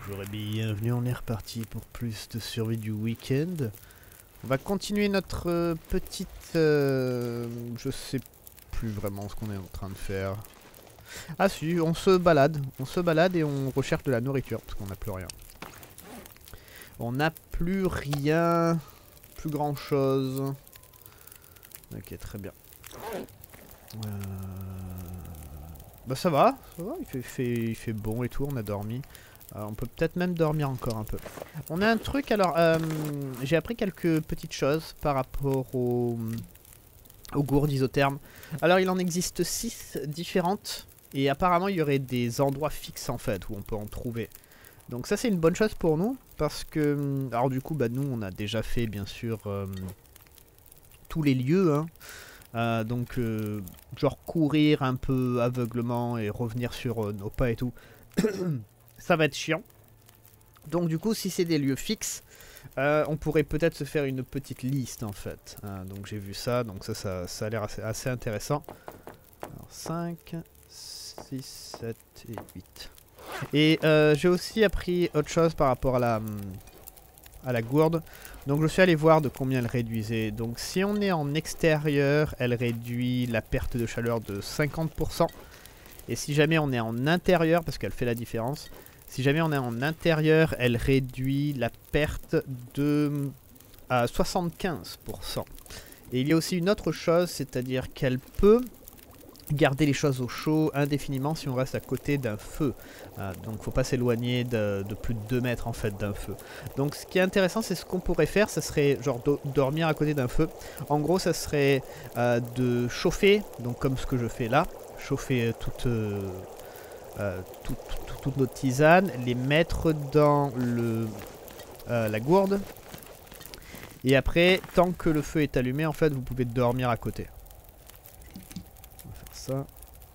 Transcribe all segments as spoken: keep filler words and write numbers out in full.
Bonjour et bienvenue, on est reparti pour plus de survie du week-end. On va continuer notre euh, petite... Euh, je sais plus vraiment ce qu'on est en train de faire. Ah si, on se balade, on se balade et on recherche de la nourriture parce qu'on n'a plus rien. On n'a plus rien, plus grand chose. Ok, très bien. Euh... Bah ça va, ça va, il fait, fait, il fait bon et tout, on a dormi. Alors on peut peut-être même dormir encore un peu. On a un truc, alors euh, j'ai appris quelques petites choses par rapport au, aux gourdes isothermes. Alors il en existe six différentes et apparemment il y aurait des endroits fixes en fait où on peut en trouver. Donc ça c'est une bonne chose pour nous parce que, alors du coup bah nous on a déjà fait bien sûr euh, tous les lieux hein. Euh, donc euh, genre courir un peu aveuglement et revenir sur euh, nos pas et tout. Ça va être chiant. Donc du coup si c'est des lieux fixes, euh, on pourrait peut-être se faire une petite liste en fait. Hein, donc j'ai vu ça, donc ça, ça, ça a l'air assez, assez intéressant. Alors cinq, six, sept et huit. Et euh, j'ai aussi appris autre chose par rapport à la, à la gourde. Donc je suis allé voir de combien elle réduisait. Donc si on est en extérieur, elle réduit la perte de chaleur de cinquante pour cent. Et si jamais on est en intérieur, parce qu'elle fait la différence, si jamais on est en intérieur, elle réduit la perte de à soixante-quinze pour cent. Et il y a aussi une autre chose, c'est-à-dire qu'elle peut garder les choses au chaud indéfiniment si on reste à côté d'un feu. Euh, donc faut pas s'éloigner de, de plus de deux mètres en fait d'un feu. Donc ce qui est intéressant, c'est ce qu'on pourrait faire, ça serait genre do dormir à côté d'un feu. En gros ça serait euh, de chauffer, donc comme ce que je fais là, chauffer toute, euh, euh, tout, tout, toutes nos tisanes, les mettre dans le, euh, la gourde. Et après, tant que le feu est allumé, en fait, vous pouvez dormir à côté. On va faire ça.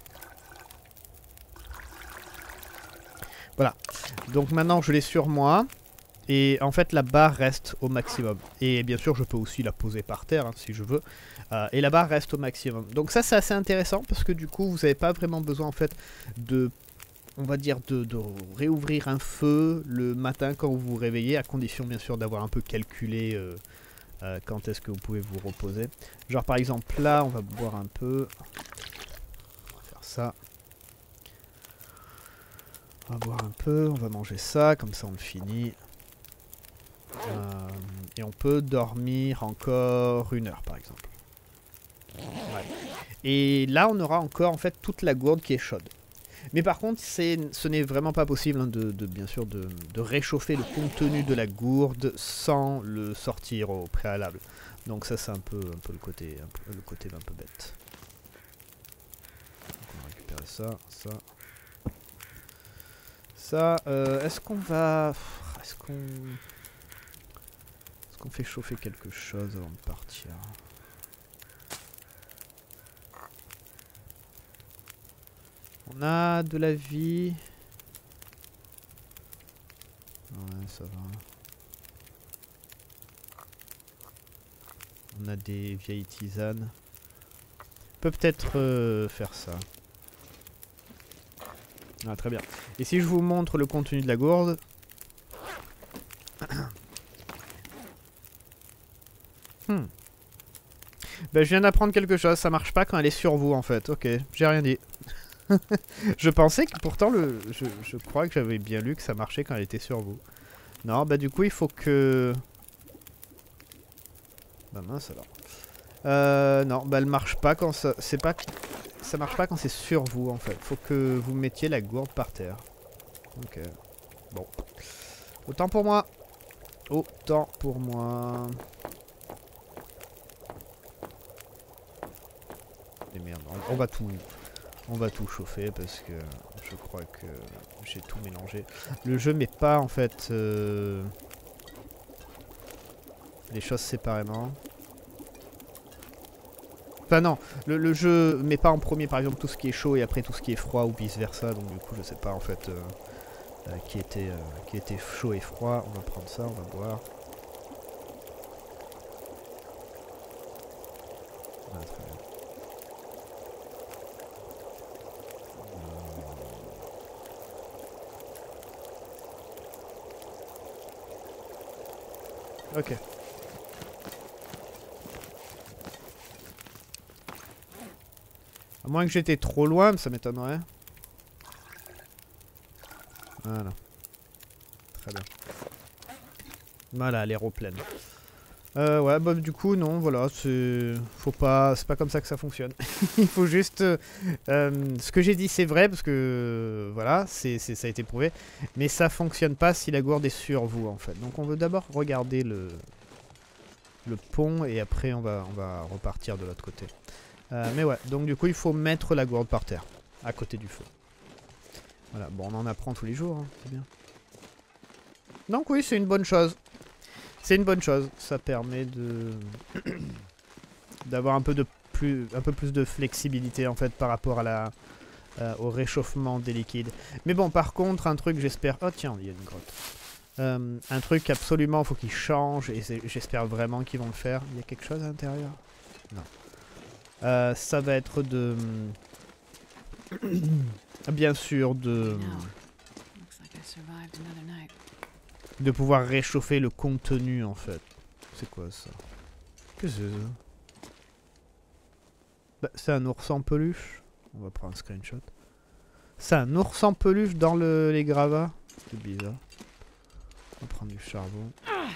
Voilà. Donc maintenant, je l'ai sur moi. Et en fait, la barre reste au maximum. Et bien sûr, je peux aussi la poser par terre, hein, si je veux. Euh, et la barre reste au maximum. Donc ça, c'est assez intéressant, parce que du coup, vous n'avez pas vraiment besoin, en fait, de... on va dire de, de réouvrir un feu le matin quand vous vous réveillez, à condition bien sûr d'avoir un peu calculé euh, euh, quand est-ce que vous pouvez vous reposer. Genre par exemple là, on va boire un peu. On va faire ça. On va boire un peu, on va manger ça, comme ça on le finit. Euh, et on peut dormir encore une heure par exemple. Ouais. Et là on aura encore en fait toute la gourde qui est chaude. Mais par contre, ce n'est vraiment pas possible hein, de, de, bien sûr, de, de réchauffer le contenu de la gourde sans le sortir au préalable. Donc ça, c'est un peu, un peu le côté, un peu, le côté un peu bête. Donc on va récupérer ça, ça, ça. Euh, est-ce qu'on va, est-ce qu'on, est-ce qu'on fait chauffer quelque chose avant de partir? On a de la vie. Ouais, ça va. On a des vieilles tisanes. On peut peut-être euh, faire ça. Ah, très bien. Et si je vous montre le contenu de la gourde. hmm. Ben, je viens d'apprendre quelque chose. Ça marche pas quand elle est sur vous en fait. Ok, j'ai rien dit. Je pensais que pourtant, le, je, je crois que j'avais bien lu que ça marchait quand elle était sur vous. Non, bah du coup il faut que... Bah mince alors. Euh, non, bah elle marche pas quand ça... C'est pas... Ça marche pas quand c'est sur vous en fait. Faut que vous mettiez la gourde par terre. Ok. Bon. Autant pour moi. Autant pour moi. Et merde, on, on va tout... On va tout chauffer parce que je crois que j'ai tout mélangé. Le jeu met pas en fait euh, les choses séparément. Enfin non, le, le jeu met pas en premier par exemple tout ce qui est chaud et après tout ce qui est froid ou vice versa. Donc du coup je sais pas en fait euh, euh, qui, était, euh, qui était chaud et froid. On va prendre ça, on va boire. Ah, très bien. Ok. À moins que j'étais trop loin, ça m'étonnerait. Voilà. Très bien. Voilà, l'aéroplane. Euh, ouais, bah du coup, non, voilà, c'est... Faut pas... C'est pas comme ça que ça fonctionne. Il faut juste... Euh, euh, ce que j'ai dit, c'est vrai, parce que... Euh, voilà, c'est, c'est, ça a été prouvé. Mais ça fonctionne pas si la gourde est sur vous, en fait. Donc on veut d'abord regarder le... Le pont, et après on va, on va repartir de l'autre côté. Euh, mais ouais, donc du coup, il faut mettre la gourde par terre, à côté du feu. Voilà, bon, on en apprend tous les jours, hein, c'est bien. Donc oui, c'est une bonne chose. C'est une bonne chose. Ça permet de d'avoir un peu de plus, un peu plus de flexibilité en fait par rapport à la, euh, au réchauffement des liquides. Mais bon, par contre, un truc, j'espère. Oh tiens, il y a une grotte. Euh, un truc absolument, faut qu'ils changent et j'espère vraiment qu'ils vont le faire. Il y a quelque chose à l'intérieur? Non. Euh, ça va être de, bien sûr, de. De pouvoir réchauffer le contenu en fait. C'est quoi ça? Qu'est-ce que c'est ça? Bah, c'est un ours en peluche. On va prendre un screenshot. C'est un ours en peluche dans le, les gravats. C'est bizarre. On va prendre du charbon.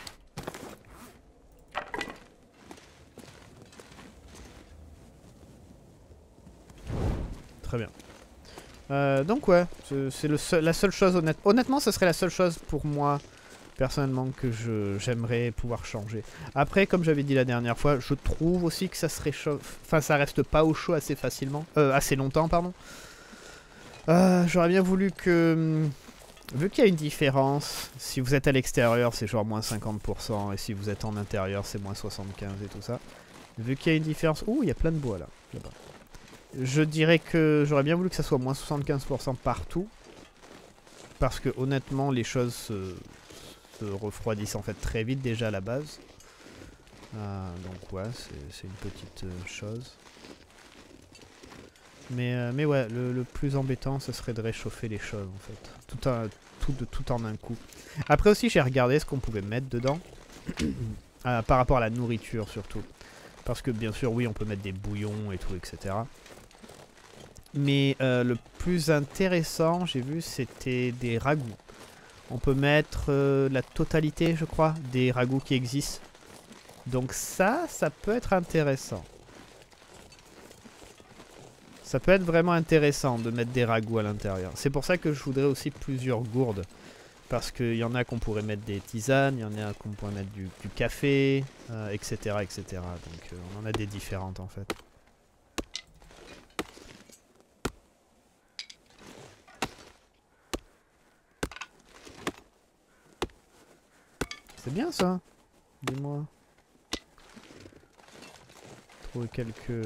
Très bien. Euh, donc ouais, c'est le seul, la seule chose honnête. Honnêtement, ce serait la seule chose pour moi personnellement que je j'aimerais pouvoir changer. Après, comme j'avais dit la dernière fois, je trouve aussi que ça se réchauffe, enfin ça reste pas au chaud assez facilement, euh, assez longtemps pardon. Euh, J'aurais bien voulu que, vu qu'il y a une différence, si vous êtes à l'extérieur c'est genre moins cinquante pour cent et si vous êtes en intérieur c'est moins soixante-quinze et tout ça. Vu qu'il y a une différence, ouh il y a plein de bois là, là-bas. Je dirais que j'aurais bien voulu que ça soit moins soixante-quinze pour cent partout, parce que honnêtement les choses se se refroidissent en fait très vite déjà à la base. Euh, donc ouais, c'est une petite euh, chose. Mais, euh, mais ouais, le, le plus embêtant, ce serait de réchauffer les choses en fait. Tout, un, tout, de, tout en un coup. Après aussi, j'ai regardé ce qu'on pouvait mettre dedans. euh, par rapport à la nourriture surtout. Parce que bien sûr, oui, on peut mettre des bouillons et tout, et cetera. Mais euh, le plus intéressant, j'ai vu, c'était des ragoûts. On peut mettre euh, la totalité, je crois, des ragoûts qui existent. Donc ça, ça peut être intéressant. Ça peut être vraiment intéressant de mettre des ragoûts à l'intérieur. C'est pour ça que je voudrais aussi plusieurs gourdes. Parce qu'il y en a qu'on pourrait mettre des tisanes, il y en a qu'on pourrait mettre du, du café, euh, et cetera, et cetera. Donc euh, on en a des différentes en fait. C'est bien ça. Dis-moi. Trouver quelques...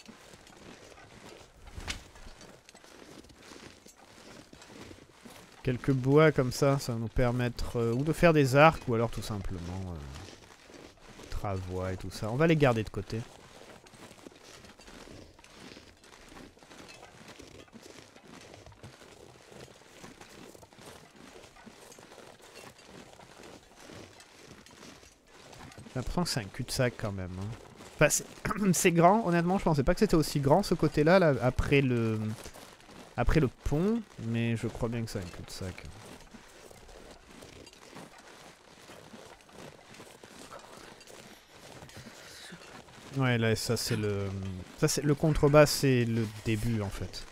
Quelques bois comme ça, ça va nous permettre euh, ou de faire des arcs ou alors tout simplement euh, travois et tout ça. On va les garder de côté. J'ai l'impression que c'est un cul-de-sac quand même. Hein. Enfin, c'est grand, honnêtement, je pensais pas que c'était aussi grand ce côté-là, là, après le après le pont, mais je crois bien que c'est un cul-de-sac. Ouais, là, ça c'est le... Ça c'est le contrebas, c'est le début en fait.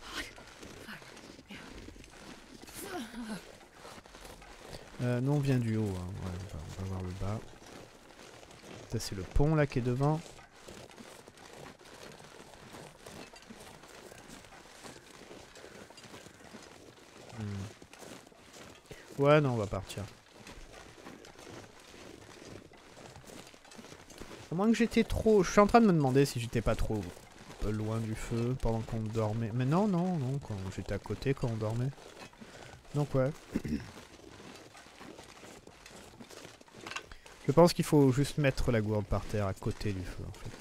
Euh, nous on vient du haut, hein. Ouais, on, va, on va voir le bas. Ça c'est le pont là qui est devant. Hmm. Ouais, non, on va partir. À moins que j'étais trop... Je suis en train de me demander si j'étais pas trop loin du feu pendant qu'on dormait. Mais non, non, non, quand j'étais à côté quand on dormait. Donc ouais. Je pense qu'il faut juste mettre la gourde par terre à côté du feu en fait.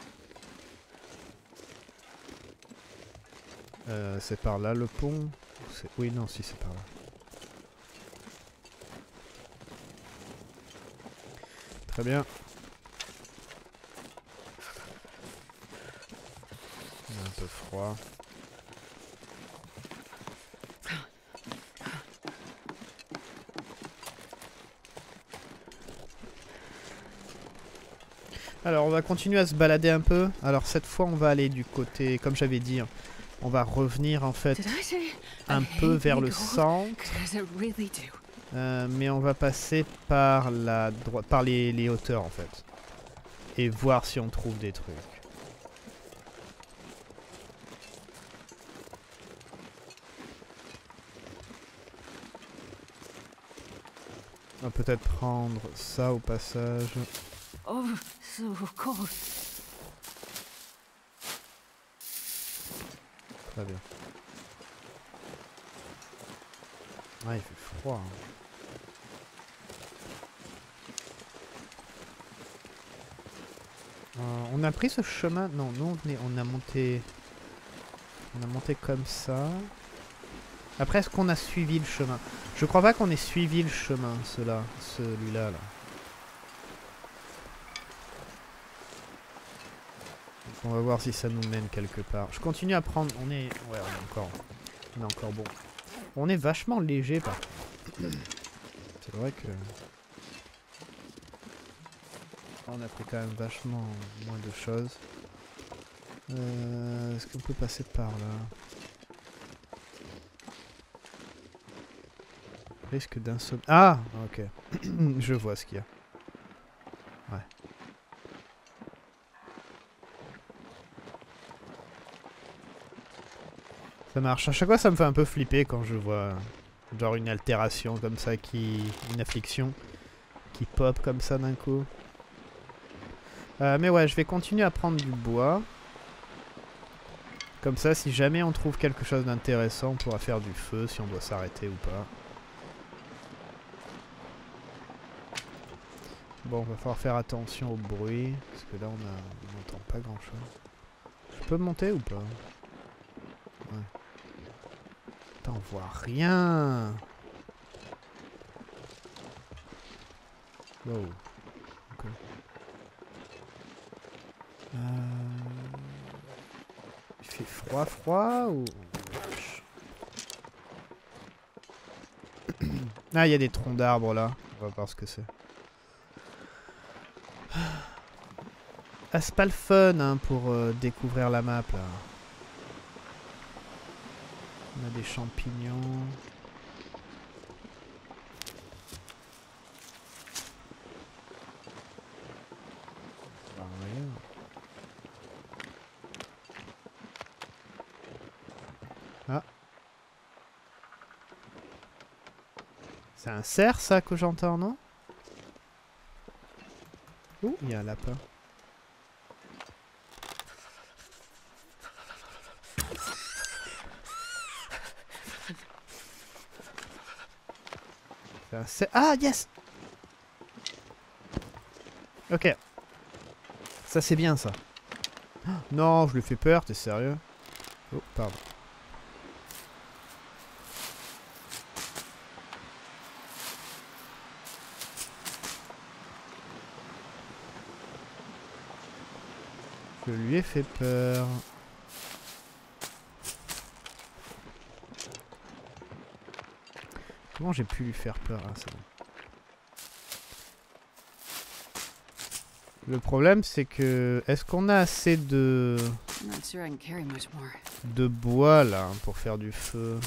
Euh, c'est par là le pont. c'est... Oui, non, si, c'est par là. Très bien. On a un peu froid. Alors on va continuer à se balader un peu. Alors cette fois on va aller du côté, comme j'avais dit, on va revenir en fait un peu vers le centre. Euh, mais on va passer par la droite, par les, les hauteurs en fait. Et voir si on trouve des trucs. On va peut-être prendre ça au passage. Oh, so cold. Très bien. Ah, il fait froid. Hein. Euh, on a pris ce chemin. Non, nous on, venait, on a monté. On a monté comme ça. Après, est-ce qu'on a suivi le chemin? Je crois pas qu'on ait suivi le chemin, cela, celui-là, là. Donc on va voir si ça nous mène quelque part. Je continue à prendre. On est. Ouais, on est encore. On est encore bon. On est vachement léger par contre. C'est vrai que. On a pris quand même vachement moins de choses. Euh, Est-ce qu'on peut passer par là? Risque d'insomnie. Ah, ok. Je vois ce qu'il y a. Ouais. Ça marche. À chaque fois, ça me fait un peu flipper quand je vois genre une altération comme ça qui... Une affliction qui pop comme ça d'un coup. Euh, mais ouais, je vais continuer à prendre du bois. Comme ça, si jamais on trouve quelque chose d'intéressant, on pourra faire du feu si on doit s'arrêter ou pas. Bon, va falloir faire attention au bruit, parce que là on a, on n'entend pas grand chose. Je peux monter ou pas? Ouais. Putain, on voit rien. Wow. Okay. Euh... Il fait froid, froid ou... Ah, il y a des troncs d'arbres là. On va voir ce que c'est. Ah, c'est pas le fun hein, pour euh, découvrir la map là. On a des champignons. Ah. C'est un cerf ça que j'entends, non? Ouh, il y a un lapin. C'est un cerf. Ah, yes! Ok. Ça c'est bien ça. Oh, non, je lui fais peur, t'es sérieux? Oh, pardon. Je lui ai fait peur. Comment j'ai pu lui faire peur? Ah, c'est bon. Le problème c'est que... Est-ce qu'on a assez de... de bois là pour faire du feu?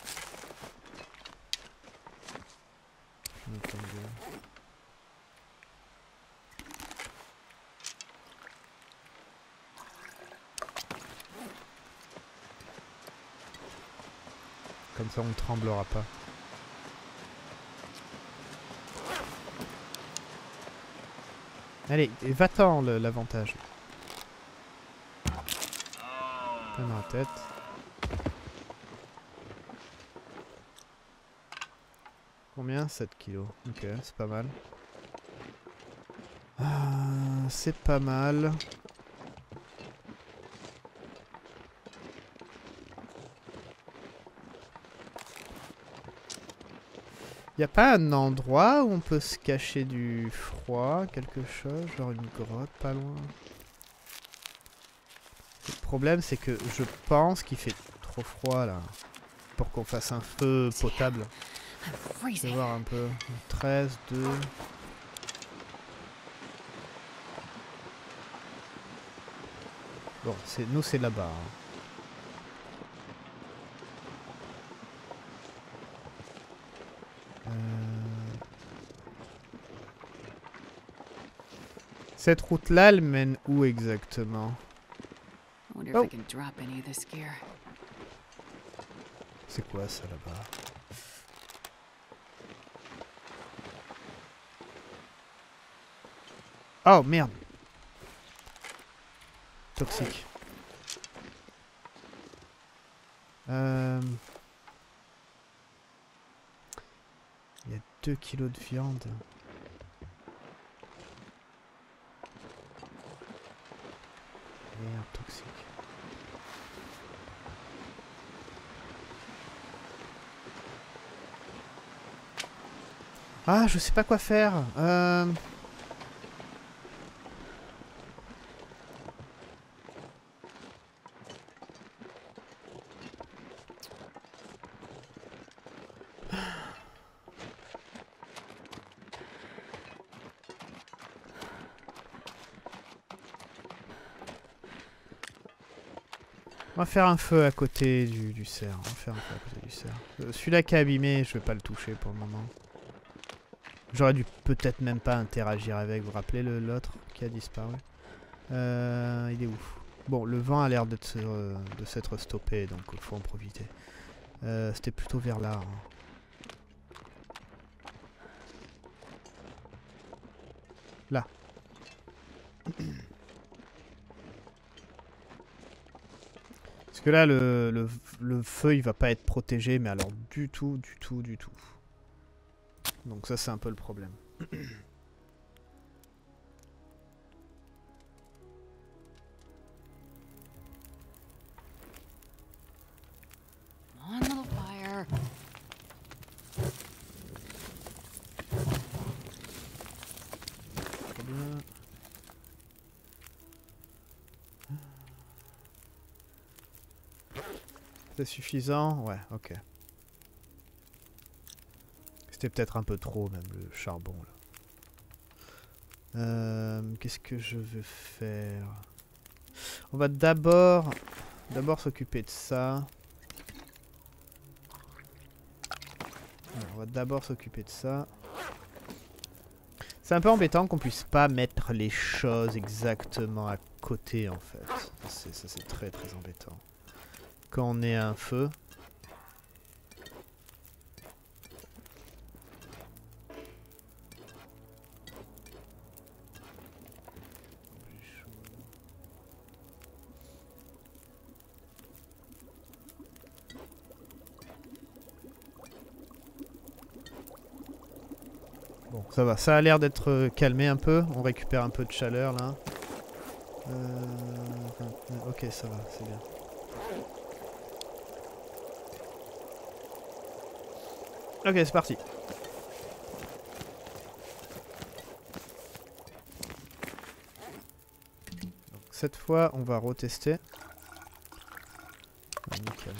Comme ça on ne tremblera pas. Allez, va-t'en l'avantage. Plein dans la tête. Combien? sept kilos. Ok, c'est pas mal. Ah, c'est pas mal. Y a pas un endroit où on peut se cacher du froid, quelque chose, genre une grotte pas loin? Le problème c'est que je pense qu'il fait trop froid là pour qu'on fasse un feu potable. Je vais voir un peu. treize, deux. Bon, c'est nous c'est là-bas. Hein. Euh... Cette route-là, elle mène où exactement? Oh. C'est quoi ça là-bas? Oh merde! Toxique. Euh... Il y a deux kilos de viande. Merde, toxique. Ah, je sais pas quoi faire. Euh... On va faire un feu à côté du, du cerf. On va faire un feu à côté du cerf. Euh, Celui-là qui est abîmé, je vais pas le toucher pour le moment. J'aurais dû peut-être même pas interagir avec. Vous vous rappelez l'autre qui a disparu? euh, Il est où? Bon, le vent a l'air de s'être stoppé, donc il faut en profiter. Euh, C'était plutôt vers là. Hein. Là. Parce que là, le, le, le feu, il va pas être protégé, mais alors du tout, du tout, du tout. Donc ça, c'est un peu le problème. Très bien. C'est suffisant? Ouais, ok. C'était peut-être un peu trop, même, le charbon, là. Euh, Qu'est-ce que je veux faire? On va d'abord... D'abord s'occuper de ça. Ouais, on va d'abord s'occuper de ça. C'est un peu embêtant qu'on puisse pas mettre les choses exactement à côté, en fait. Ça, c'est très très embêtant. Quand on est à un feu. Bon, ça va. Ça a l'air d'être euh, calmé un peu. On récupère un peu de chaleur, là. Euh... Ok, ça va, c'est bien. Ok, c'est parti. Donc, cette fois, on va retester. Ah, nickel.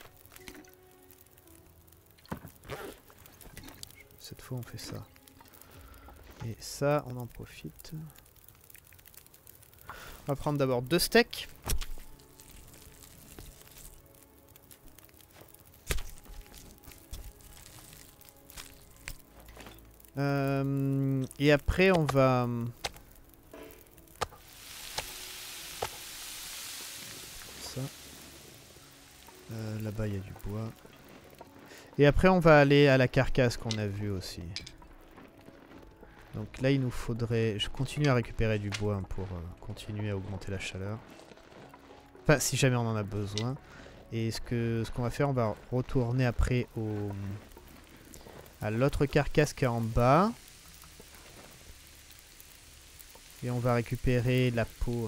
Cette fois, on fait ça. Et ça, on en profite. On va prendre d'abord deux steaks. Euh, et après, on va... Ça. Euh, Là-bas, il y a du bois. Et après, on va aller à la carcasse qu'on a vue aussi. Donc là, il nous faudrait... Je continue à récupérer du bois pour euh, continuer à augmenter la chaleur. Enfin, si jamais on en a besoin. Et ce que ce qu'on va faire, on va retourner après au... à l'autre carcasse qui est en bas. Et on va récupérer la peau.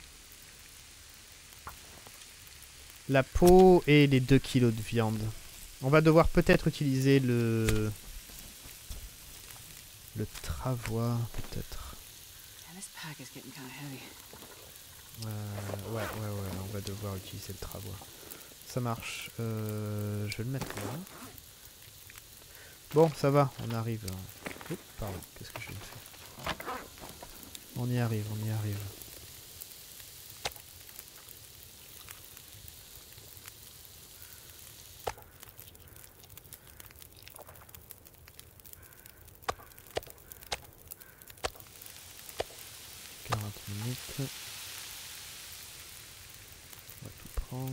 La peau et les deux kilos de viande. On va devoir peut-être utiliser le... Le travois, peut-être. And this pack is getting kind of heavy. Euh, ouais, ouais, ouais, on va devoir utiliser le travois. Ça marche. Euh, je vais le mettre là. Bon, ça va, on arrive. Oh, pardon, qu'est-ce que je viens de faire? On y arrive, on y arrive. quarante minutes. On va tout prendre.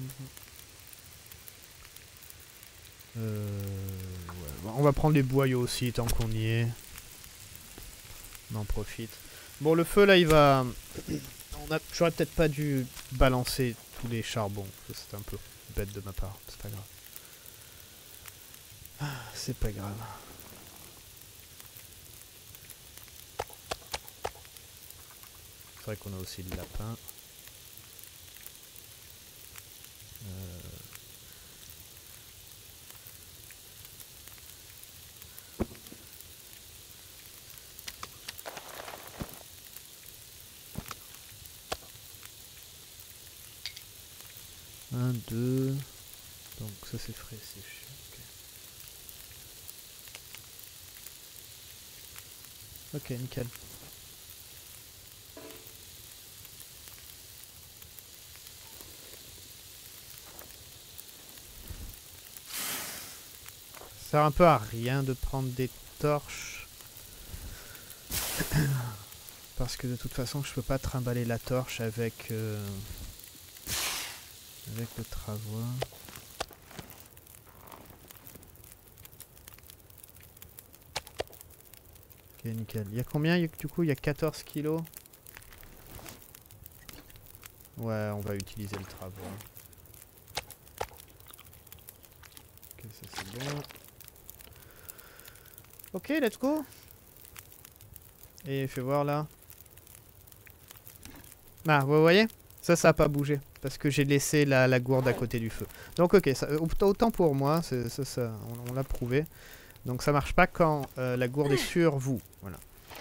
Euh, ouais, bon, on va prendre les boyaux aussi tant qu'on y est. On en profite. Bon, le feu là, il va. On a... J'aurais peut-être pas dû balancer tous les charbons. C'était un peu bête de ma part. C'est pas grave. Ah, c'est pas grave. C'est vrai qu'on a aussi le lapin. Euh... Un, deux. Donc ça c'est frais, c'est chiant. Ok, ok, nickel. Ça sert un peu à rien de prendre des torches. Parce que de toute façon je peux pas trimballer la torche avec euh, avec le travois. Ok, nickel. Il y a combien? Il y a, du coup il y a quatorze kilos. Ouais, on va utiliser le travois. Ok, ça c'est bon. Ok, let's go. Et fais voir là. Ah, vous voyez? Ça, ça n'a pas bougé. Parce que j'ai laissé la, la gourde à côté du feu. Donc ok, ça, autant pour moi, ça, ça, on, on l'a prouvé. Donc ça marche pas quand euh, la gourde est sur vous. Voilà.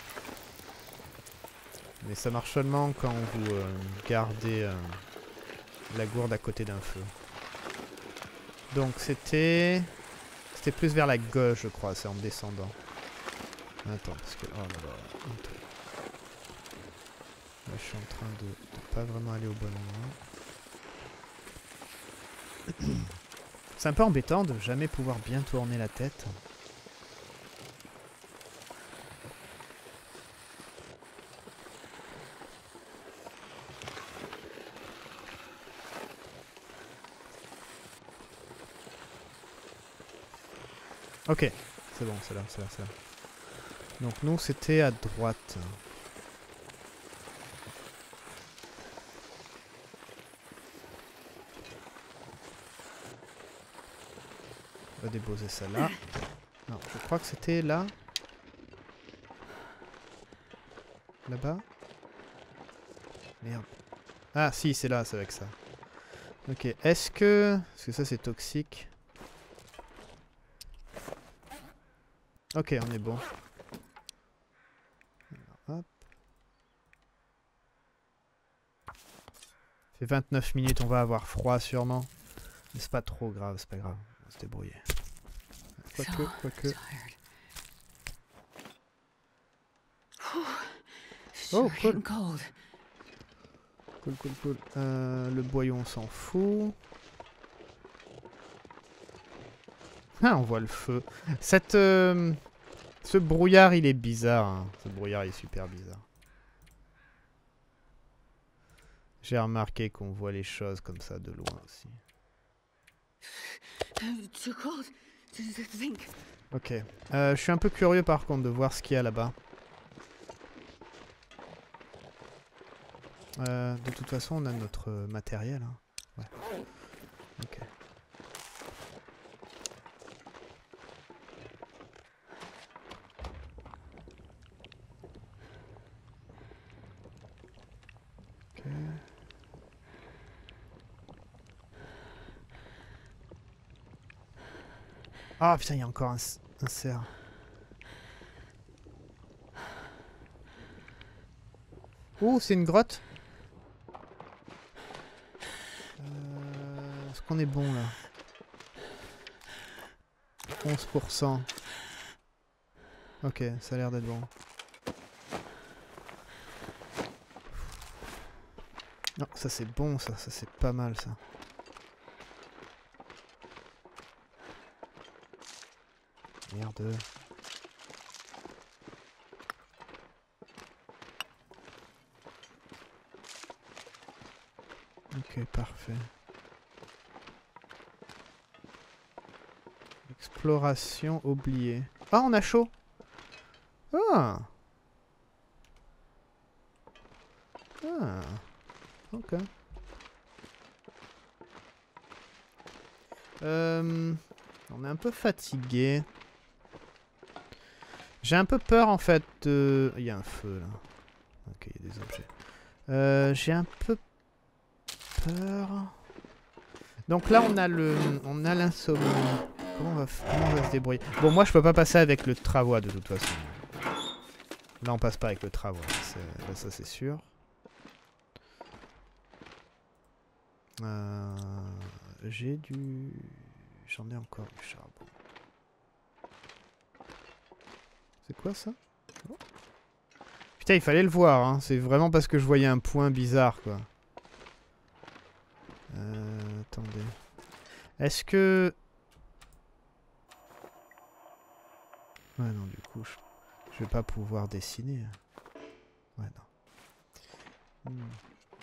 Mais ça marche seulement quand vous euh, gardez euh, la gourde à côté d'un feu. Donc c'était... C'était plus vers la gauche, je crois, c'est en descendant. Attends, parce que... Oh là là. Attends. Là, je suis en train de, de pas vraiment aller au bon endroit. C'est un peu embêtant de jamais pouvoir bien tourner la tête. Ok, c'est bon, c'est là, c'est là, c'est là. Donc nous, c'était à droite. On va déposer ça là. Non, je crois que c'était là. Là-bas. Merde. Ah si, c'est là, c'est avec ça. Ok, est-ce que... Parce que ça c'est toxique. Ok, on est bon. Alors, hop. Fait vingt-neuf minutes, on va avoir froid sûrement. Mais c'est pas trop grave, c'est pas grave. On va se débrouiller. Quoique, quoique. Oh, cool. Cool, cool, cool. Euh, le boyau, on s'en fout. Ah, on voit le feu. Cette, euh, ce brouillard, il est bizarre. Hein. Ce brouillard est super bizarre. J'ai remarqué qu'on voit les choses comme ça de loin aussi. Ok. Euh, je suis un peu curieux par contre de voir ce qu'il y a là-bas. Euh, de toute façon, on a notre matériel. Hein. Ouais. Ok. Ok. Ah putain, il y a encore un, un cerf. Oh, c'est une grotte. Euh, Est-ce qu'on est bon là? onze pour cent. Ok, ça a l'air d'être bon. Non, ça c'est bon, ça, ça c'est pas mal ça. Merde. Ok, parfait. Exploration oubliée. Ah, on a chaud. Ah. Ah. Ok. Euh, on est un peu fatigué. J'ai un peu peur en fait de... Il y a un feu là. Ok, il y a des objets. Euh, J'ai un peu peur. Donc là on a le, on a l'insomnie. Comment on va, comment on va se débrouiller? Bon, moi je peux pas passer avec le travois de toute façon. Là on passe pas avec le travois, là ça c'est sûr. Euh, J'ai du... J'en ai encore du charbon. C'est quoi ça? Oh. Putain, il fallait le voir, hein. C'est vraiment parce que je voyais un point bizarre, quoi. Euh, attendez. Est-ce que... Ouais, non, du coup, je, je vais pas pouvoir dessiner. Ouais, non. Hmm.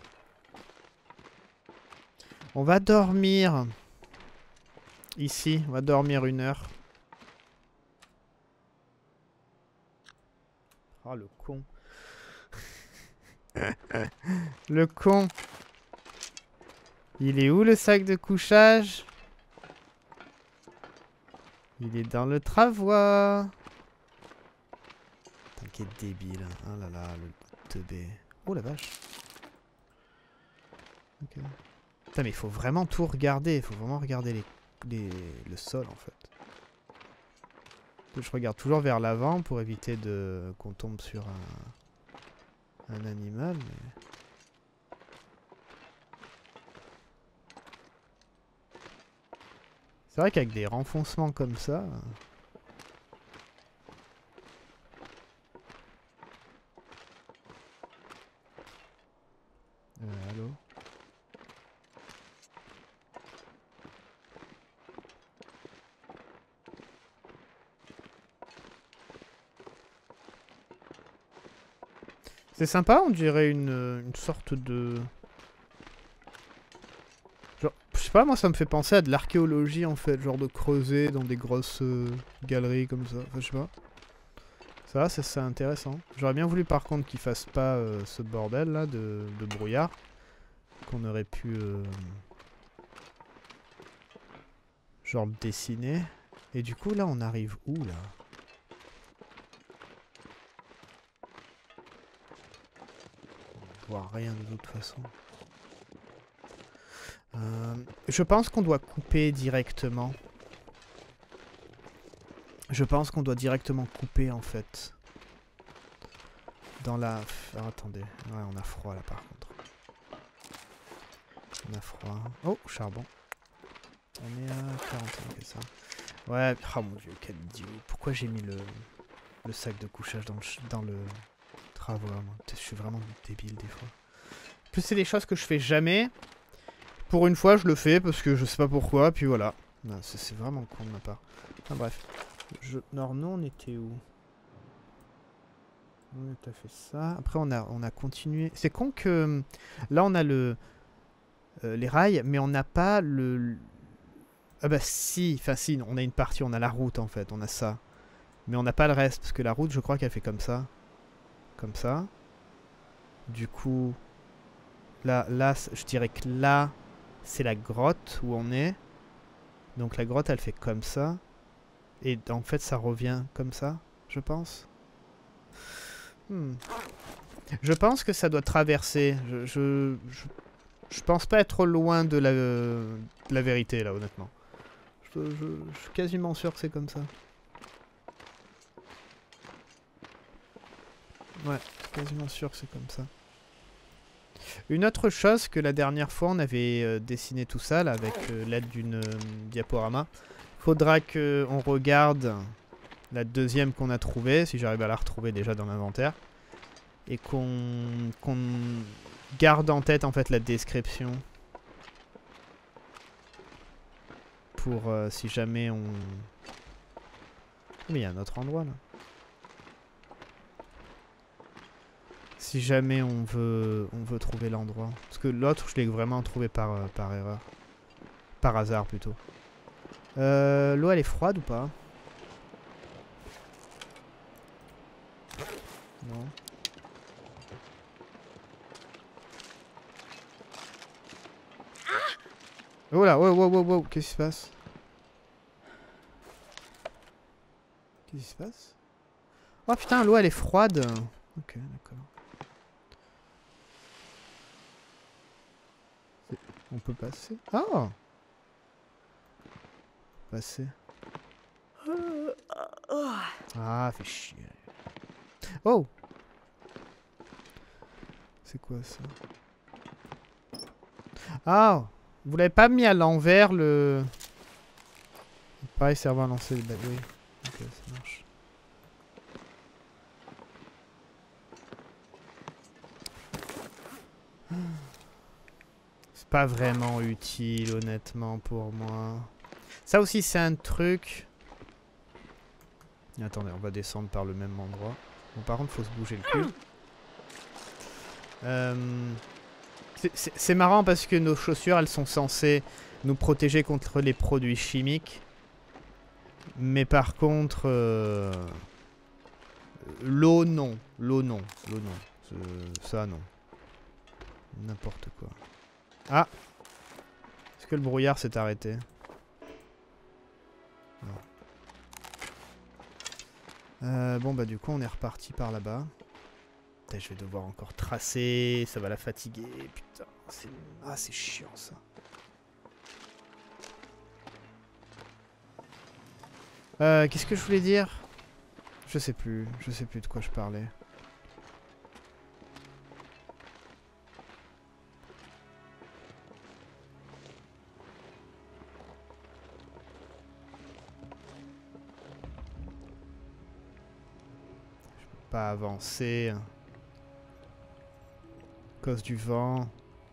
On va dormir. Ici, on va dormir une heure. Oh, le con. Le con. Il est où le sac de couchage? Il est dans le travois. Putain, quel débile. Oh là là, le teubé. Oh la vache. Ok. Putain, mais il faut vraiment tout regarder. Il faut vraiment regarder les, les, le sol en fait. Je regarde toujours vers l'avant pour éviter de qu'on tombe sur un, un animal. Mais... C'est vrai qu'avec des renfoncements comme ça... Euh, allô? C'est sympa, on dirait une, une sorte de... Genre, je sais pas, moi ça me fait penser à de l'archéologie en fait, genre de creuser dans des grosses euh, galeries comme ça, enfin je sais pas. Ça, ça c'est intéressant. J'aurais bien voulu par contre qu'ils fassent pas euh, ce bordel là de, de brouillard. Qu'on aurait pu... Euh, genre le dessiner. Et du coup là on arrive où là? On voit rien de toute façon. Euh, je pense qu'on doit couper directement. Je pense qu'on doit directement couper en fait. Dans la... Alors, attendez. Ouais, on a froid là par contre. On a froid. Oh, charbon. On est à quarante-cinq et ça. Ouais, oh mon dieu, quel idiot. Pourquoi j'ai mis le, le sac de couchage dans le, dans le travois, moi. Je suis vraiment débile des fois. En plus, c'est des choses que je fais jamais. Pour une fois, je le fais parce que je sais pas pourquoi, puis voilà. C'est vraiment con de ma part. Enfin bref. Je... Non, nous, on était où? On a fait ça. Après, on a, on a continué. C'est con que... Là, on a le... Euh, les rails, mais on n'a pas le... Ah bah si, enfin si, on a une partie, on a la route en fait, on a ça. Mais on n'a pas le reste, parce que la route, je crois qu'elle fait comme ça. Comme ça. Du coup... Là, là, je dirais que là... C'est la grotte où on est. Donc la grotte, elle fait comme ça. Et en fait, ça revient comme ça, je pense. Hmm. Je pense que ça doit traverser. Je, je, je, je pense pas être loin de la, de la vérité, là, honnêtement. Je, je, je suis quasiment sûr que c'est comme ça. Ouais, je suis quasiment sûr que c'est comme ça. Une autre chose que la dernière fois on avait euh, dessiné tout ça là, avec euh, l'aide d'une euh, diaporama. Faudra que on regarde la deuxième qu'on a trouvée, si j'arrive à la retrouver déjà dans l'inventaire. Et qu'on qu'on garde en tête en fait la description. Pour euh, si jamais on... Mais il y a un autre endroit là. Si jamais on veut, on veut trouver l'endroit. Parce que l'autre, je l'ai vraiment trouvé par, euh, par erreur. Par hasard, plutôt. Euh, L'eau, elle est froide ou pas? Non. Oh là, wow, wow, wow, wow. Qu'est-ce qui se passe? Qu'est-ce qui se passe? Oh putain, l'eau, elle est froide. Ok, d'accord. On peut passer. Ah! Passer. Ah, fait chier. Oh! C'est quoi ça? Ah! Vous l'avez pas mis à l'envers le... Pareil, serveur à lancer le bas. Oui. Ok, ça marche. C'est pas vraiment utile, honnêtement, pour moi. Ça aussi, c'est un truc... Attendez, on va descendre par le même endroit. Bon, par contre, faut se bouger le cul. Euh... C'est marrant parce que nos chaussures, elles sont censées nous protéger contre les produits chimiques. Mais par contre... Euh... L'eau, non. L'eau, non. L'eau, non. Ça, non. N'importe quoi. Ah! Est-ce que le brouillard s'est arrêté? Non. Euh, bon bah du coup on est reparti par là-bas. Je vais devoir encore tracer, ça va la fatiguer. Putain, c'est... Ah c'est chiant ça. Euh, qu'est-ce que je voulais dire? Je sais plus, je sais plus de quoi je parlais. Pas avancer à cause du vent.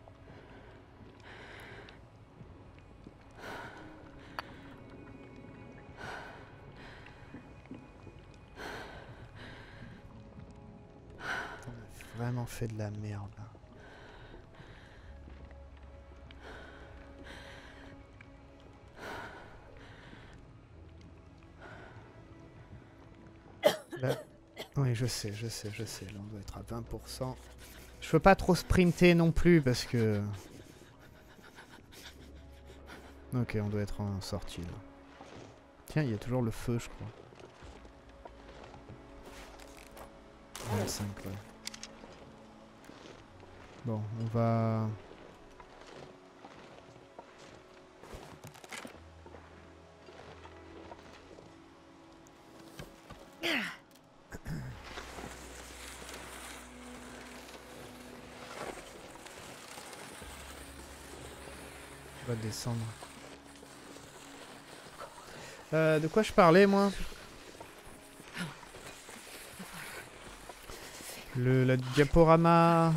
On a vraiment fait de la merde là. Là. Oui, je sais, je sais, je sais. Là, on doit être à vingt pour cent. Je veux pas trop sprinter non plus parce que... Ok, on doit être en sortie là. Tiens, il y a toujours le feu, je crois. vingt-cinq là. Bon, on va... On va descendre. Euh, de quoi je parlais, moi? Le la diaporama...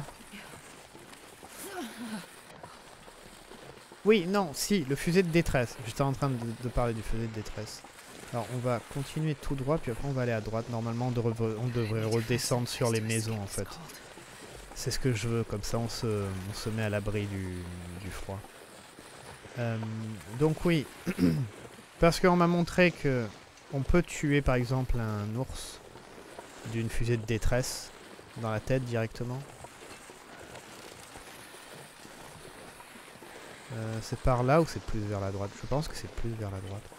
Oui, non, si, le fusée de détresse. J'étais en train de, de parler du fusée de détresse. Alors, on va continuer tout droit, puis après on va aller à droite. Normalement, on devrait, on devrait redescendre sur les maisons, en fait. C'est ce que je veux, comme ça on se, on se met à l'abri du, du froid. Euh, donc oui, parce qu'on m'a montré que on peut tuer par exemple un ours d'une fusée de détresse dans la tête directement. Euh, c'est par là ou c'est plus vers la droite? Je pense que c'est plus vers la droite.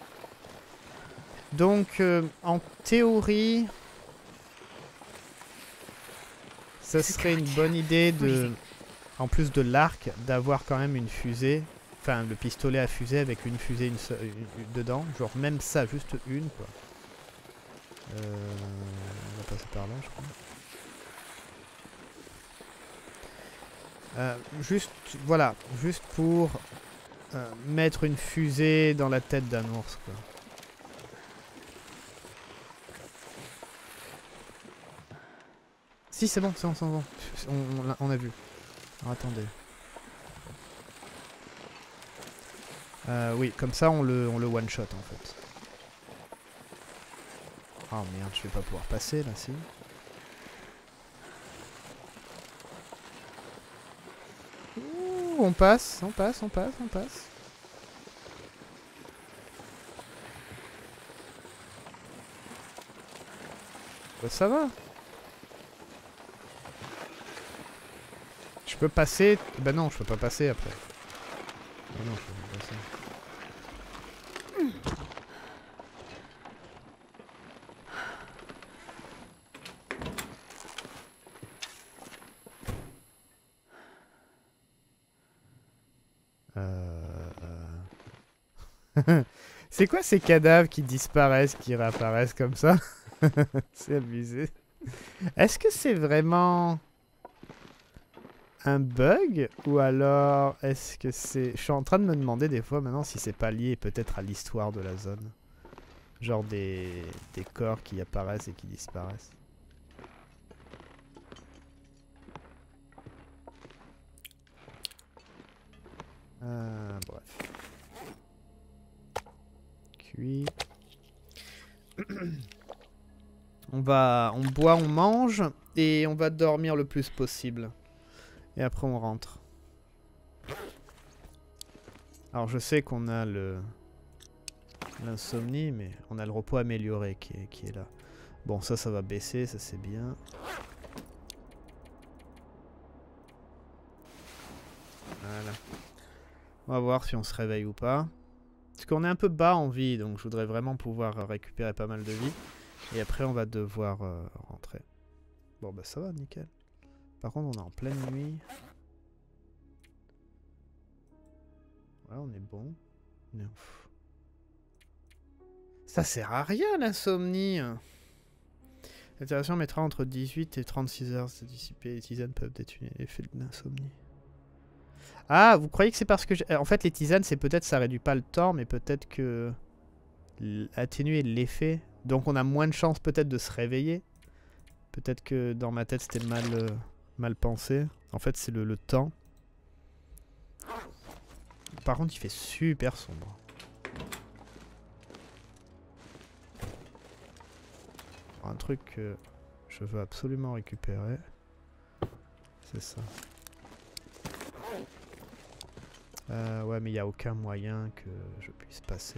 Donc euh, en théorie, ça serait une bonne idée de, en plus de l'arc, d'avoir quand même une fusée Enfin, le pistolet à fusée avec une fusée une seule, une, une, dedans. Genre même ça, juste une quoi. Euh, on va passer par là, je crois. Euh, juste, voilà, juste pour euh, mettre une fusée dans la tête d'un ours, quoi. Si, c'est bon, c'est bon, c'est bon. On, on, a, on a vu. Alors, attendez. Euh, oui, comme ça, on le, on le one-shot, en fait. Oh merde, je vais pas pouvoir passer, là, si. Ouh, on passe, on passe, on passe, on passe. Bah, ça va. Je peux passer... Bah non, je peux pas passer après. Bah non, je peux pas passer. Euh... C'est quoi ces cadavres qui disparaissent, qui réapparaissent comme ça? C'est abusé. Est-ce que c'est vraiment un bug ou alors est-ce que c'est... Je suis en train de me demander des fois maintenant si c'est pas lié peut-être à l'histoire de la zone. Genre des... des corps qui apparaissent et qui disparaissent. Euh, bref. Cuit. On va... On boit, on mange et on va dormir le plus possible. Et après on rentre. Alors je sais qu'on a le... l'insomnie, mais on a le repos amélioré qui est, qui est là. Bon, ça, ça va baisser, ça c'est bien. Voilà. On va voir si on se réveille ou pas. Parce qu'on est un peu bas en vie, donc je voudrais vraiment pouvoir récupérer pas mal de vie. Et après, on va devoir euh, rentrer. Bon, bah ça va, nickel. Par contre, on est en pleine nuit. Ouais, on est bon. Mais... Ça sert à rien, l'insomnie. L'altération mettra entre dix-huit et trente-six heures à dissiper. Les tisanes peuvent détruire l'effet de l'insomnie. Ah, vous croyez que c'est parce que... En fait, les tisanes, c'est peut-être ça réduit pas le temps, mais peut-être que... atténuer l'effet. Donc on a moins de chances peut-être de se réveiller. Peut-être que dans ma tête, c'était mal, euh, mal pensé. En fait, c'est le, le temps. Par contre, il fait super sombre. Un truc que je veux absolument récupérer. C'est ça. Euh, ouais, mais il n'y a aucun moyen que je puisse passer.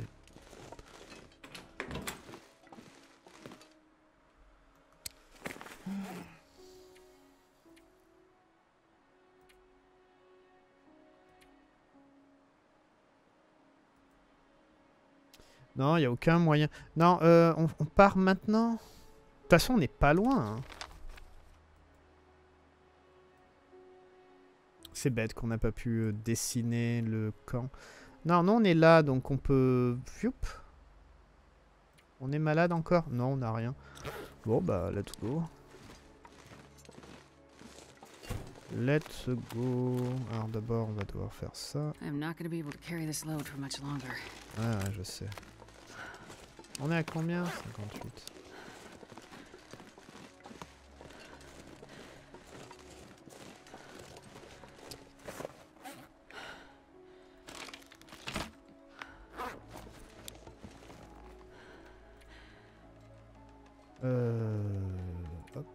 Non, il n'y a aucun moyen. Non, euh, on, on part maintenant. De toute façon, on n'est pas loin. Hein. C'est bête qu'on n'a pas pu euh, dessiner le camp. Non, non, on est là, donc on peut... Fioup. On est malade encore? Non, on n'a rien. Bon, bah, let's go. Let's go. Alors d'abord, on va devoir faire ça. Ah, je sais. On est à combien? cinquante-huit. Euh... Hop.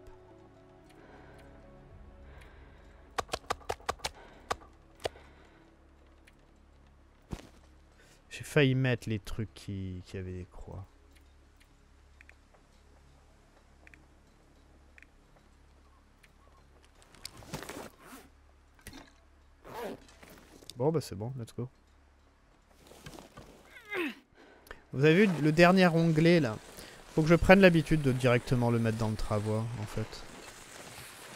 J'ai failli mettre les trucs qui, qui avaient des croix. Bon bah c'est bon, let's go. Vous avez vu le dernier onglet là? Faut que je prenne l'habitude de directement le mettre dans le travaux en fait.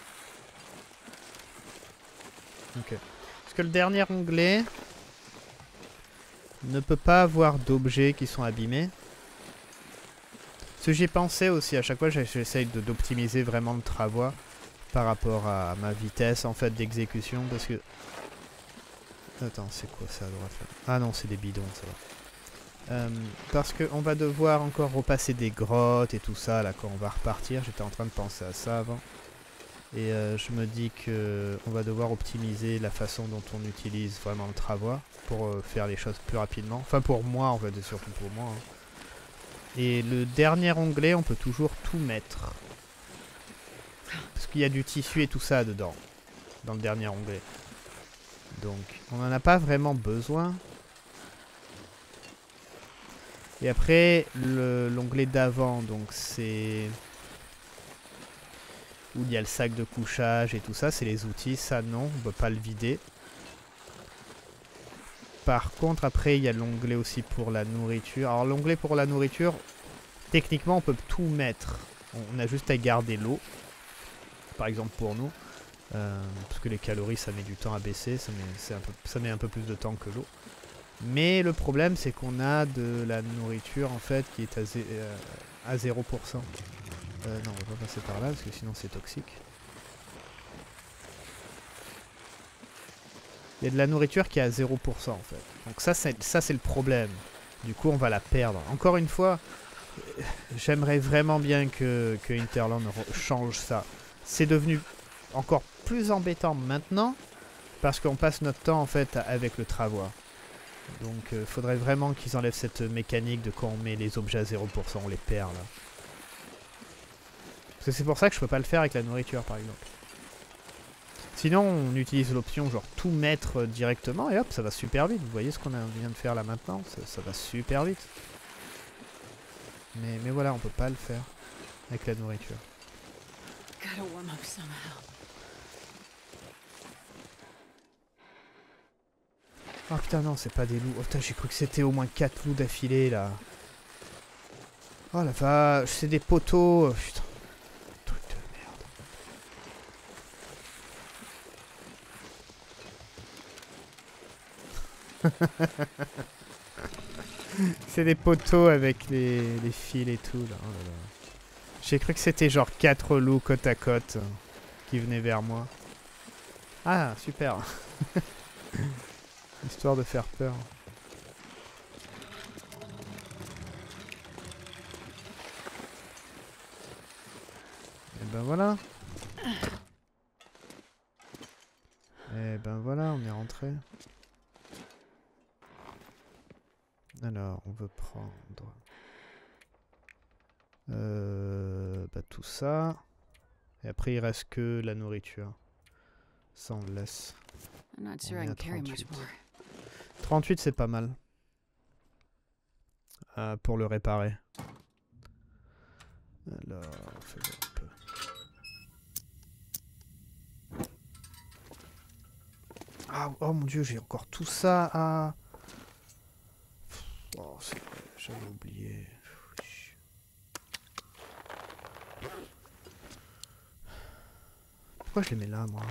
Ok. Parce que le dernier onglet... ne peut pas avoir d'objets qui sont abîmés. Ce que j'y pensais aussi, à chaque fois j'essaye d'optimiser vraiment le travois par rapport à ma vitesse en fait d'exécution parce que... Attends, c'est quoi ça à droite là? Ah non, c'est des bidons, ça va. Euh, parce qu'on va devoir encore repasser des grottes et tout ça là quand on va repartir. J'étais en train de penser à ça avant. Et euh, je me dis que on va devoir optimiser la façon dont on utilise vraiment le travois pour euh, faire les choses plus rapidement. Enfin pour moi en fait, et surtout pour moi. Hein. Et le dernier onglet, on peut toujours tout mettre. Parce qu'il y a du tissu et tout ça dedans. Dans le dernier onglet. Donc, on n'en a pas vraiment besoin. Et après, l'onglet d'avant, donc c'est... Où il y a le sac de couchage et tout ça, c'est les outils. Ça, non, on ne peut pas le vider. Par contre, après, il y a l'onglet aussi pour la nourriture. Alors, l'onglet pour la nourriture, techniquement, on peut tout mettre. On a juste à garder l'eau. Par exemple, pour nous. Euh, parce que les calories, ça met du temps à baisser. Ça met, un peu, ça met un peu plus de temps que l'eau. Mais le problème, c'est qu'on a de la nourriture, en fait, qui est à, zé euh, à zéro pour cent. Euh, non, on va pas passer par là, parce que sinon, c'est toxique. Il y a de la nourriture qui est à zéro pour cent en fait. Donc ça c'est le problème. Du coup on va la perdre. Encore une fois, j'aimerais vraiment bien que, que Hinterland change ça. C'est devenu encore plus embêtant maintenant parce qu'on passe notre temps en fait avec le travois. Donc il euh, faudrait vraiment qu'ils enlèvent cette mécanique de quand on met les objets à zéro pour cent, on les perd là. Parce que c'est pour ça que je peux pas le faire avec la nourriture par exemple. Sinon, on utilise l'option genre tout mettre directement et hop, ça va super vite. Vous voyez ce qu'on vient de faire là maintenant? Ça, ça va super vite. Mais, mais voilà, on peut pas le faire avec la nourriture. Oh putain, non, c'est pas des loups. Oh putain, j'ai cru que c'était au moins quatre loups d'affilée là. Oh la vache, c'est des poteaux. Oh, putain. C'est des poteaux avec les, les fils et tout là. Oh là là. J'ai cru que c'était genre quatre loups côte à côte euh, qui venaient vers moi. Ah super. Histoire de faire peur. Et ben voilà. Et ben voilà, on est rentré. Alors, on veut prendre euh, bah, tout ça. Et après, il reste que la nourriture. Ça, on le laisse. On est à trente-huit. trente-huit, c'est pas mal. Euh, pour le réparer. Alors, on fait un peu. Ah, oh mon dieu, j'ai encore tout ça à... Oh, c'est vrai, j'avais oublié. Pourquoi je les mets là, moi?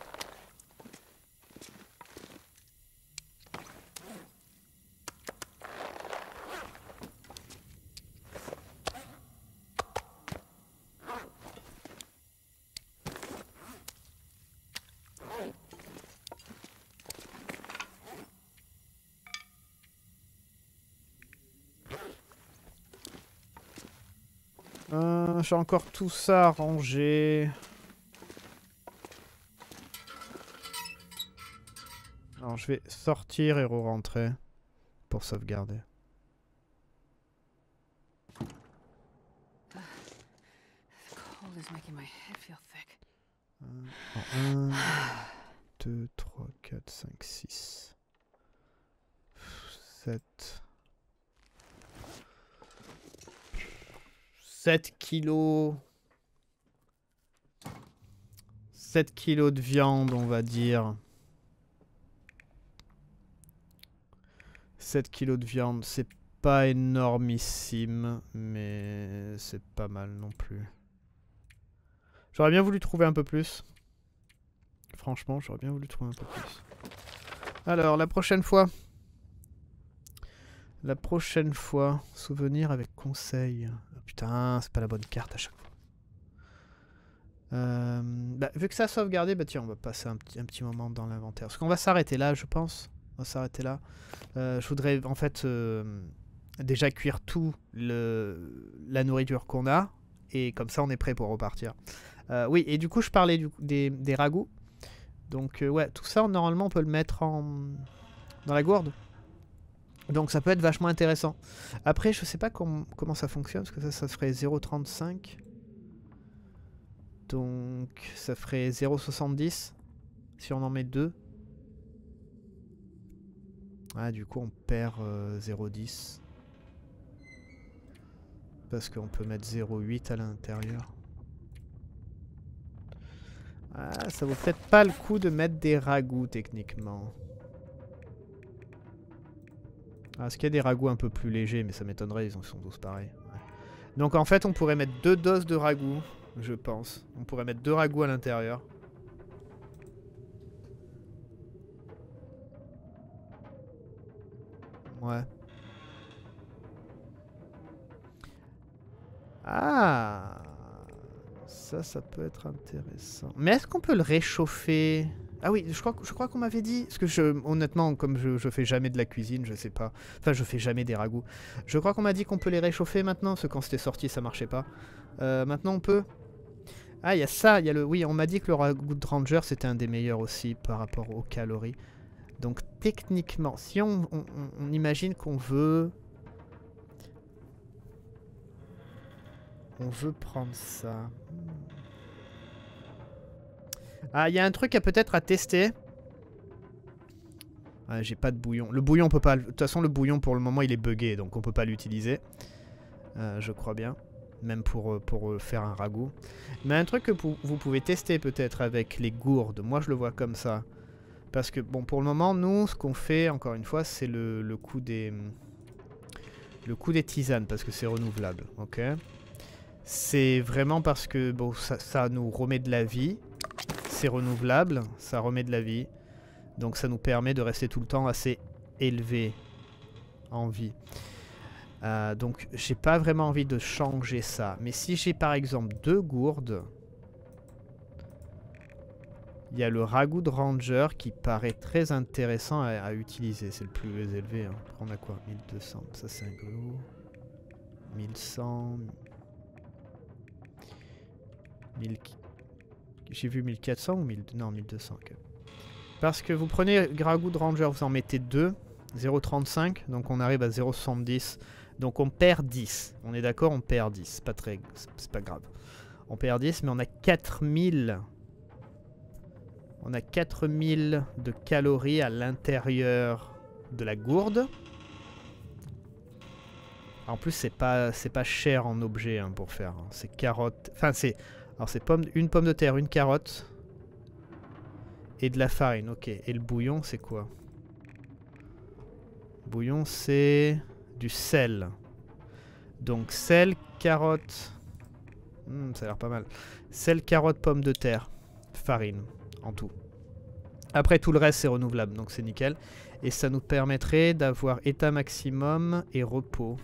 Euh, j'ai encore tout ça à ranger. Alors je vais sortir et re-rentrer pour sauvegarder. un, deux, trois, quatre, cinq, six, sept... sept kilos. sept kilos de viande, on va dire. sept kilos de viande, c'est pas énormissime, mais c'est pas mal non plus. J'aurais bien voulu trouver un peu plus. Franchement, j'aurais bien voulu trouver un peu plus. Alors, la prochaine fois, La prochaine fois, souvenir avec conseil. Oh, putain, c'est pas la bonne carte à chaque fois. Euh, bah, vu que ça a sauvegardé, bah tiens, on va passer un petit, un petit moment dans l'inventaire. Parce qu'on va s'arrêter là, je pense. On va s'arrêter là. Euh, je voudrais en fait euh, déjà cuire tout le, la nourriture qu'on a. Et comme ça, on est prêt pour repartir. Euh, oui, et du coup, je parlais du, des, des ragoûts. Donc, euh, ouais, tout ça, normalement, on peut le mettre en, dans la gourde. Donc ça peut être vachement intéressant. Après, je sais pas com comment ça fonctionne, parce que ça, ça ferait zéro virgule trente-cinq. Donc ça ferait zéro virgule soixante-dix si on en met deux. Ah, du coup, on perd euh, zéro virgule dix. Parce qu'on peut mettre zéro virgule huit à l'intérieur. Ah, ça vaut peut-être pas le coup de mettre des ragoûts, techniquement. Ah, est-ce qu'il y a des ragoûts un peu plus légers, mais ça m'étonnerait, ils sont tous pareils. Ouais. Donc en fait, on pourrait mettre deux doses de ragoût, je pense. On pourrait mettre deux ragoûts à l'intérieur. Ouais. Ah, ça, ça peut être intéressant. Mais est-ce qu'on peut le réchauffer? Ah oui, je crois, je crois qu'on m'avait dit... Parce que je, honnêtement, comme je, je fais jamais de la cuisine, je sais pas. Enfin, je fais jamais des ragoûts. Je crois qu'on m'a dit qu'on peut les réchauffer maintenant, parce que quand c'était sorti, ça marchait pas. Euh, maintenant, on peut... Ah, il y a ça, il y a le... Oui, on m'a dit que le ragoût de Ranger, c'était un des meilleurs aussi, par rapport aux calories. Donc, techniquement, si on, on, on imagine qu'on veut... On veut prendre ça... Ah, il y a un truc à peut-être à tester. Ah, j'ai pas de bouillon. Le bouillon, on peut pas... De toute façon, le bouillon, pour le moment, il est buggé. Donc, on peut pas l'utiliser. Euh, je crois bien. Même pour, pour faire un ragoût. Mais un truc que vous pouvez tester peut-être avec les gourdes. Moi, je le vois comme ça. Parce que, bon, pour le moment, nous, ce qu'on fait, encore une fois, c'est le, le coup des... Le coup des tisanes. Parce que c'est renouvelable. Ok. C'est vraiment parce que, bon, ça, ça nous remet de la vie. C'est renouvelable, ça remet de la vie. Donc ça nous permet de rester tout le temps assez élevé en vie. Euh, donc j'ai pas vraiment envie de changer ça. Mais si j'ai par exemple deux gourdes, il y a le ragoût de Ranger qui paraît très intéressant à, à utiliser. C'est le plus élevé. Hein. On a quoi? mille deux cents, ça c'est un glow. mille cent... mille... J'ai vu mille quatre cents ou mille... Non, mille deux cents. Okay. Parce que vous prenez ragoût de Ranger, vous en mettez deux. zéro virgule trente-cinq. Donc on arrive à zéro virgule soixante-dix. Donc on perd dix. On est d'accord, on perd dix. C'est pas très... C'est pas grave. On perd dix, mais on a quatre mille. On a quatre mille de calories à l'intérieur de la gourde. En plus, c'est pas, c'est pas cher en objet hein, pour faire. Hein. C'est carottes... Enfin, c'est... Alors c'est pomme, une pomme de terre, une carotte et de la farine, ok. Et le bouillon c'est quoi? Bouillon c'est du sel. Donc sel, carotte, mmh, ça a l'air pas mal. Sel, carotte, pomme de terre, farine en tout. Après tout le reste c'est renouvelable donc c'est nickel. Et ça nous permettrait d'avoir état maximum et repos.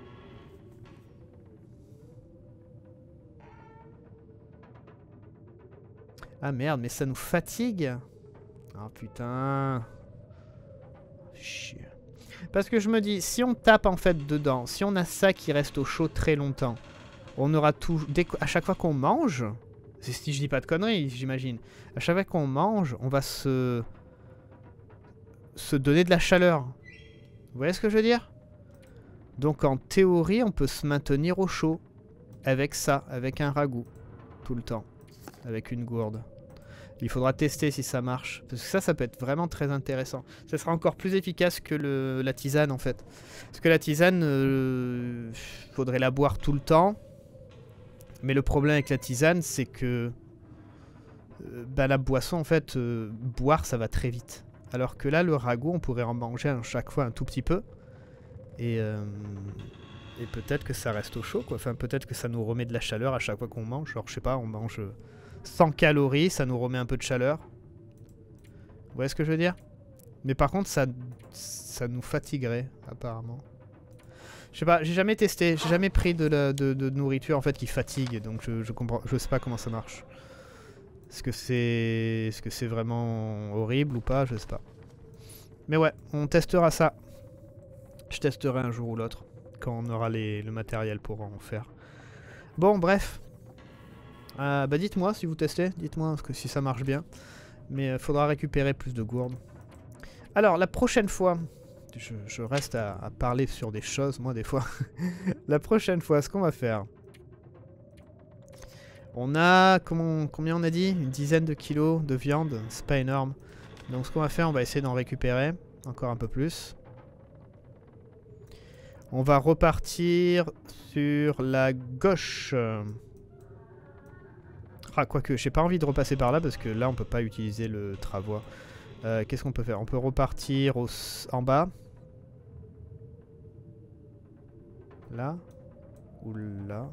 Ah merde, mais ça nous fatigue. Ah putain. Chier. Parce que je me dis, si on tape en fait dedans, si on a ça qui reste au chaud très longtemps, on aura tout... Dès à chaque fois qu'on mange, c'est si je dis pas de conneries, j'imagine. À chaque fois qu'on mange, on va se... se donner de la chaleur. Vous voyez ce que je veux dire? Donc en théorie, on peut se maintenir au chaud. Avec ça, avec un ragoût. Tout le temps. Avec une gourde. Il faudra tester si ça marche. Parce que ça, ça peut être vraiment très intéressant. Ça sera encore plus efficace que le, la tisane, en fait. Parce que la tisane, euh, faudrait la boire tout le temps. Mais le problème avec la tisane, c'est que... Euh, bah, la boisson, en fait, euh, boire, ça va très vite. Alors que là, le ragoût, on pourrait en manger à chaque fois un tout petit peu. Et... Euh, et peut-être que ça reste au chaud, quoi. Enfin, peut-être que ça nous remet de la chaleur à chaque fois qu'on mange. Genre, je sais pas, on mange cent calories, ça nous remet un peu de chaleur. Vous voyez ce que je veux dire? Mais par contre, ça, ça nous fatiguerait, apparemment. Je sais pas, j'ai jamais testé, j'ai jamais pris de, la, de, de nourriture en fait qui fatigue, donc je, je comprends, je sais pas comment ça marche. Est-ce que c'est, est-ce que c'est vraiment horrible ou pas, je sais pas. Mais ouais, on testera ça. Je testerai un jour ou l'autre, quand on aura les, le matériel pour en faire. Bon, bref. Euh, bah dites-moi si vous testez, dites-moi que si ça marche bien. Mais il euh, faudra récupérer plus de gourdes. Alors, la prochaine fois... Je, je reste à, à parler sur des choses, moi, des fois. La prochaine fois, ce qu'on va faire... On a... Comment, combien on a dit? Une dizaine de kilos de viande. C'est pas énorme. Donc ce qu'on va faire, on va essayer d'en récupérer. Encore un peu plus. On va repartir sur la gauche. Ah, quoique, j'ai pas envie de repasser par là parce que là, on peut pas utiliser le travois. Euh, Qu'est-ce qu'on peut faire? On peut repartir au, en bas. Là. Ou là.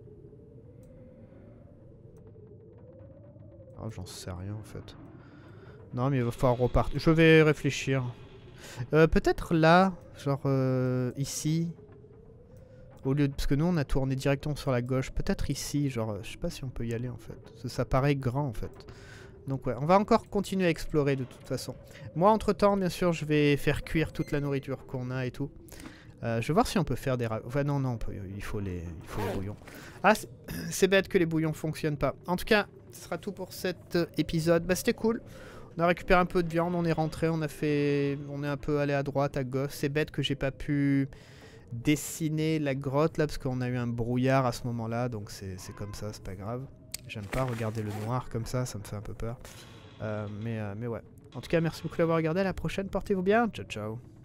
Oh, j'en sais rien en fait. Non, mais il va falloir repartir. Je vais réfléchir. Euh, Peut-être là. Genre euh, ici. Au lieu de... Parce que nous, on a tourné directement sur la gauche. Peut-être ici. Genre, je sais pas si on peut y aller en fait. Ça, ça paraît grand en fait. Donc ouais, on va encore continuer à explorer de toute façon. Moi, entre-temps, bien sûr, je vais faire cuire toute la nourriture qu'on a et tout. Euh, je vais voir si on peut faire des... Enfin non, non, peut... il, faut les... il faut les bouillons. Ah, c'est bête que les bouillons fonctionnent pas. En tout cas, ce sera tout pour cet épisode. Bah, c'était cool. On a récupéré un peu de viande, on est rentré, on a fait... On est un peu allé à droite, à gauche. C'est bête que j'ai pas pu dessiner la grotte là, parce qu'on a eu un brouillard à ce moment-là. Donc c'est comme ça, c'est pas grave. J'aime pas regarder le noir comme ça, ça me fait un peu peur. Euh, mais, euh, mais ouais. En tout cas, merci beaucoup d'avoir regardé. À la prochaine, portez-vous bien. Ciao, ciao.